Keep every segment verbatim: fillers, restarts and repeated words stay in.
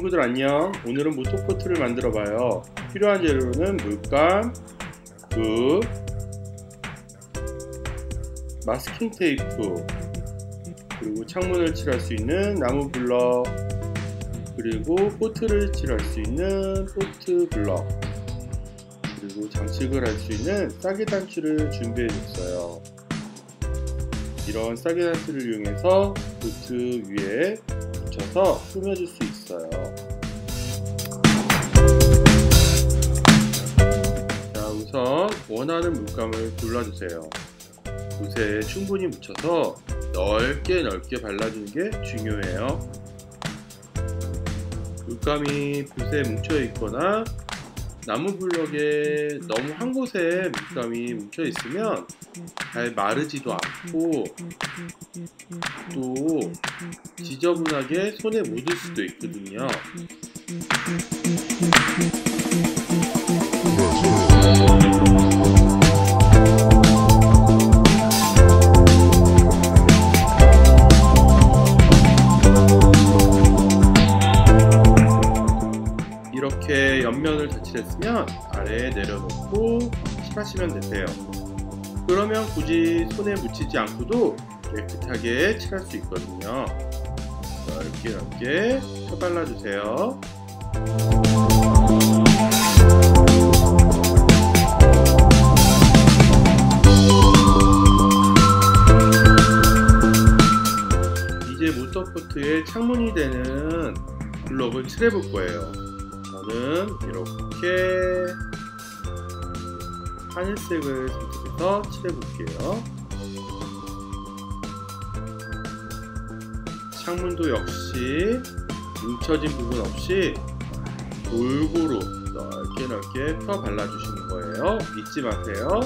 친구들 안녕. 오늘은 모토코트를 만들어 봐요. 필요한 재료는 물감, 붓, 마스킹 테이프, 그리고 창문을 칠할 수 있는 나무 블럭, 그리고 포트를 칠할 수 있는 포트 블럭, 그리고 장식을 할 수 있는 싸개 단추를 준비해 줬어요. 이런 싸개 단추를 이용해서 보트 위에 붙여서 꾸며줄 수 있어요. 자, 우선 원하는 물감을 골라주세요. 붓에 충분히 묻혀서 넓게 넓게 발라주는 게 중요해요. 물감이 붓에 뭉쳐 있거나 나무 블럭에 너무 한 곳에 물감이 뭉쳐 있으면 잘 마르지도 않고 또 지저분하게 손에 묻을 수도 있거든요. 이렇게 옆면을 다 칠했으면 아래에 내려놓고 칠하시면 되세요. 그러면 굳이 손에 묻히지 않고도 깨끗하게 칠할 수 있거든요. 넓게 넓게 펴발라주세요. 이제 모터코트에 창문이 되는 블럭을 칠해볼 거예요. 저는 이렇게 하늘색을 선택해서 칠해볼게요. 창문도 역시 뭉쳐진 부분 없이 골고루 넓게 넓게 펴 발라주시는 거예요. 잊지 마세요.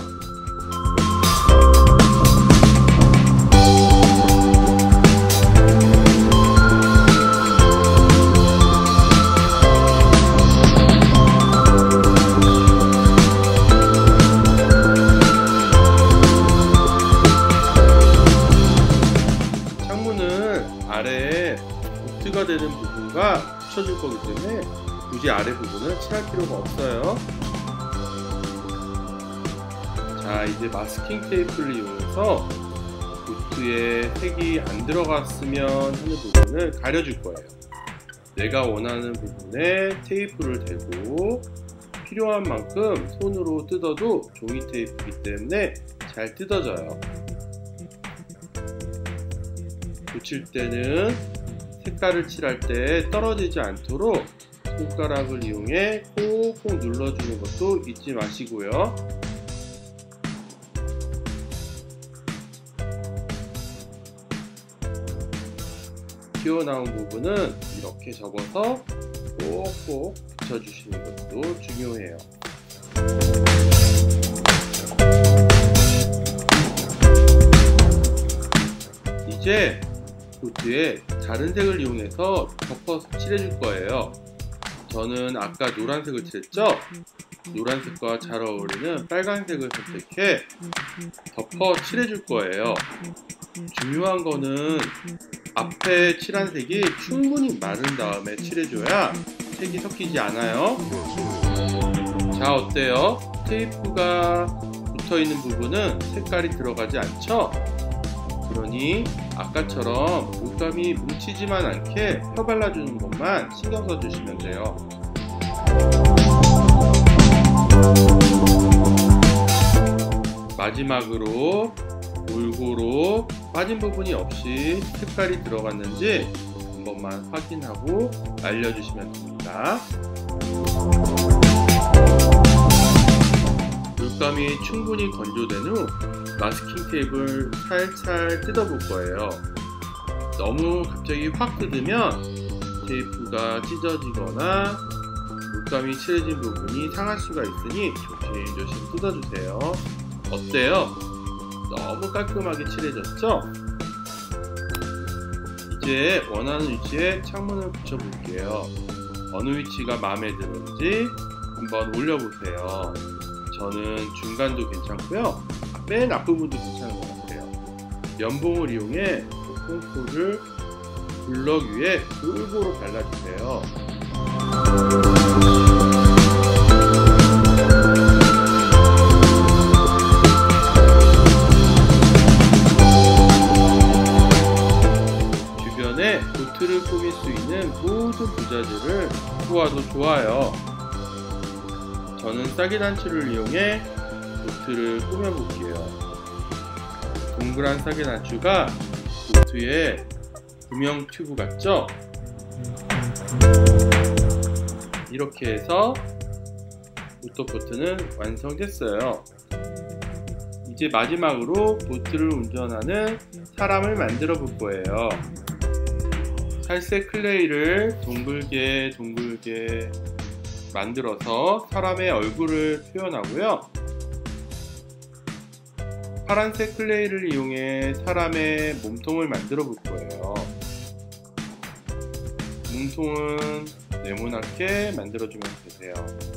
아래에 보트가 되는 부분과 붙여줄 거기 때문에 굳이 아래 부분은 칠할 필요가 없어요. 자, 이제 마스킹 테이프를 이용해서 보트에 색이 안 들어갔으면 하는 부분을 가려줄 거예요. 내가 원하는 부분에 테이프를 대고 필요한 만큼 손으로 뜯어도 종이 테이프이기 때문에 잘 뜯어져요. 붙일 때는 색깔을 칠할 때 떨어지지 않도록 손가락을 이용해 콕콕 눌러주는 것도 잊지 마시고요. 튀어나온 부분은 이렇게 접어서 꼭꼭 붙여주시는 것도 중요해요. 이제 보트에 다른 색을 이용해서 덮어서 칠해줄 거예요. 저는 아까 노란색을 칠했죠? 노란색과 잘 어울리는 빨간색을 선택해 덮어 칠해줄 거예요. 중요한 거는 앞에 칠한 색이 충분히 마른 다음에 칠해줘야 색이 섞이지 않아요. 자, 어때요? 테이프가 붙어있는 부분은 색깔이 들어가지 않죠? 그러니 아까처럼 물감이 뭉치지만 않게 펴발라주는 것만 신경 써주시면 돼요. 마지막으로 골고루 빠진 부분이 없이 색깔이 들어갔는지 한 번만 확인하고 말려주시면 됩니다. 물감이 충분히 건조된 후 마스킹 테이프를 살살 뜯어볼 거예요. 너무 갑자기 확 뜯으면 테이프가 찢어지거나 물감이 칠해진 부분이 상할 수가 있으니 조심조심 뜯어주세요. 어때요? 너무 깔끔하게 칠해졌죠? 이제 원하는 위치에 창문을 붙여볼게요. 어느 위치가 마음에 드는지 한번 올려보세요. 저는 중간도 괜찮고요. 맨 앞부분도 괜찮은 것 같아요. 면봉을 이용해 콩코를 블럭 위에 골고루 발라주세요. 보아도 좋아요. 저는 싸개단추를 이용해 보트를 꾸며볼게요. 동그란 싸개단추가 보트에 구명 튜브 같죠? 이렇게 해서 모터보트는 완성됐어요. 이제 마지막으로 보트를 운전하는 사람을 만들어 볼 거예요. 살색 클레이를 둥글게 둥글게 만들어서 사람의 얼굴을 표현하고요. 파란색 클레이를 이용해 사람의 몸통을 만들어 볼 거예요. 몸통은 네모나게 만들어주면 되세요.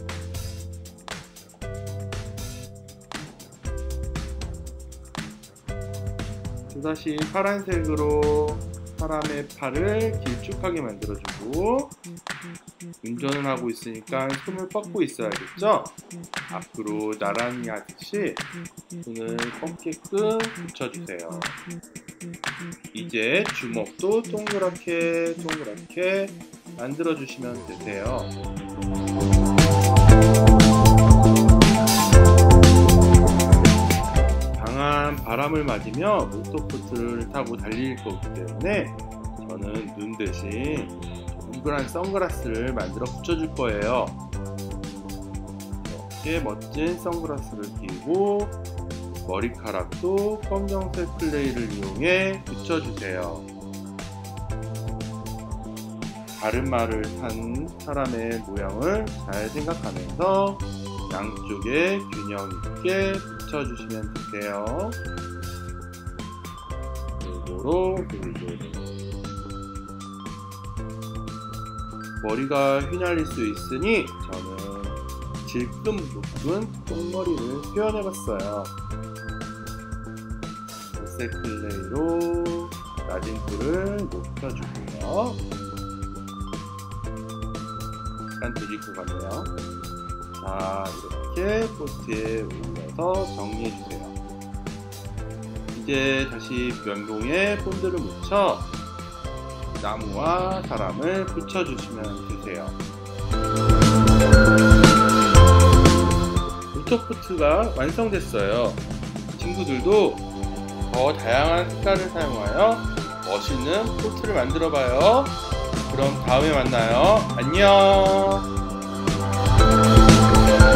또다시 파란색으로 사람의 팔을 길쭉하게 만들어주고, 운전을 하고 있으니까 손을 뻗고 있어야겠죠? 앞으로 나란히 하듯이 손을 뻗게끔 붙여주세요. 이제 주먹도 동그랗게 동그랗게 만들어주시면 되세요. 강한 바람을 맞으며 모터보트를 타고 달릴 거기 때문에 저는 눈 대신 동그란 선글라스를 만들어 붙여줄 거예요. 이렇게 멋진 선글라스를 끼고 머리카락도 검정색 클레이를 이용해 붙여주세요. 가르마를 탄 사람의 모양을 잘 생각하면서 양쪽에 균형 있게 붙여주시면 되세요. 골고루 골고루. 머리가 휘날릴 수 있으니 저는 질끈 묶은 똥머리를 표현해봤어요. 갈색 클레이로 낮은 뿔을 높여주고요. 약간 드릴 것 같네요. 자, 이렇게 보트에 올려서 정리해주세요. 이제 다시 면봉에 본드를 묻혀 나무와 사람을 붙여주시면 되세요. 모터보트가 완성됐어요. 친구들도 더 다양한 색깔을 사용하여 멋있는 보트를 만들어봐요. 그럼 다음에 만나요. 안녕.